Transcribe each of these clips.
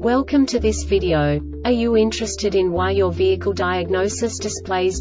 Welcome to this video. Are you interested in why your vehicle diagnosis displays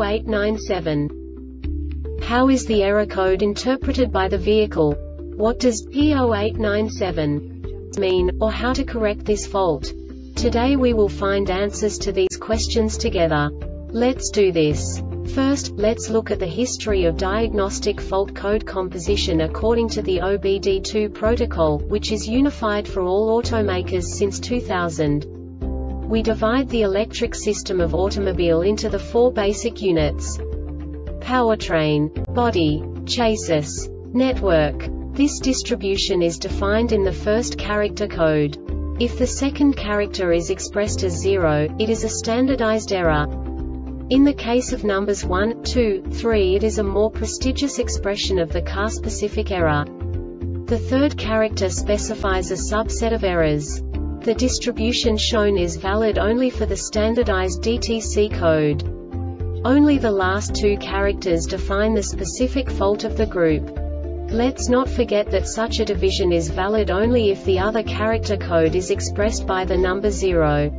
P0897? How is the error code interpreted by the vehicle? What does P0897 mean, or how to correct this fault? Today we will find answers to these questions together. Let's do this. First, let's look at the history of diagnostic fault code composition according to the OBD2 protocol, which is unified for all automakers since 2000. We divide the electric system of automobile into the four basic units: powertrain, body, chassis, network. This distribution is defined in the first character code. If the second character is expressed as 0, it is a standardized error. In the case of numbers 1, 2, 3, it is a more prestigious expression of the car-specific error. The third character specifies a subset of errors. The distribution shown is valid only for the standardized DTC code. Only the last two characters define the specific fault of the group. Let's not forget that such a division is valid only if the other character code is expressed by the number 0.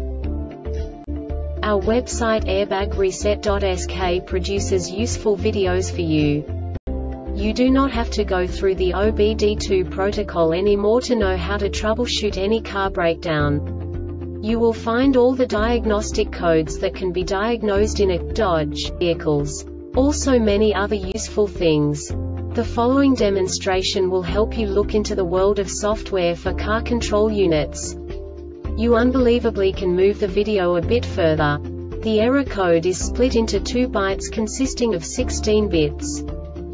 Our website airbagreset.sk produces useful videos for you. You do not have to go through the OBD2 protocol anymore to know how to troubleshoot any car breakdown. You will find all the diagnostic codes that can be diagnosed in a Dodge vehicles. Also many other useful things. The following demonstration will help you look into the world of software for car control units. You unbelievably can move the video a bit further. The error code is split into 2 bytes consisting of 16 bits.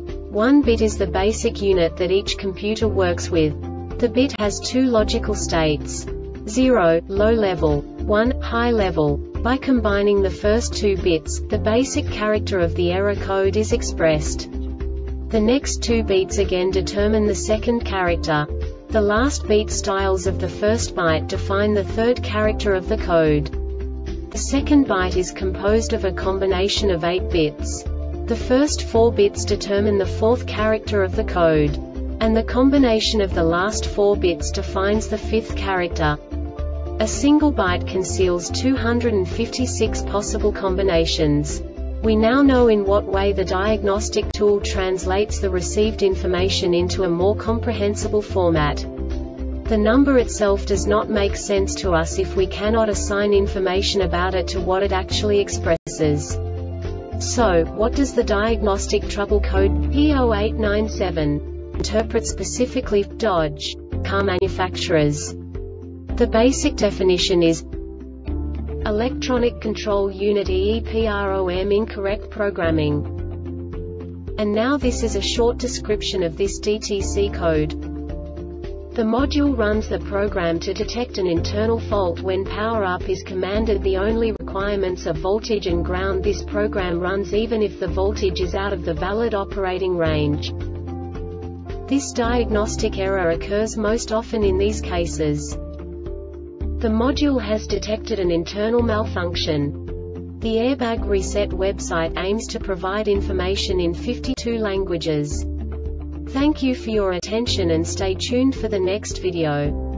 1 bit is the basic unit that each computer works with. The bit has 2 logical states: 0, low level, 1, high level. By combining the first 2 bits, the basic character of the error code is expressed. The next 2 beats again determine the second character. The last beat styles of the first byte define the third character of the code. The second byte is composed of a combination of 8 bits. The first 4 bits determine the fourth character of the code. And the combination of the last 4 bits defines the fifth character. A single byte conceals 256 possible combinations. We now know in what way the diagnostic tool translates the received information into a more comprehensible format. The number itself does not make sense to us if we cannot assign information about it to what it actually expresses. So, what does the diagnostic trouble code P0897 interpret specifically for Dodge car manufacturers? The basic definition is Electronic Control Unit EEPROM incorrect programming. And now this is a short description of this DTC code. The module runs the program to detect an internal fault when power up is commanded. The only requirements are voltage and ground. This program runs even if the voltage is out of the valid operating range. This diagnostic error occurs most often in these cases: the module has detected an internal malfunction. The Airbag Reset website aims to provide information in 52 languages. Thank you for your attention and stay tuned for the next video.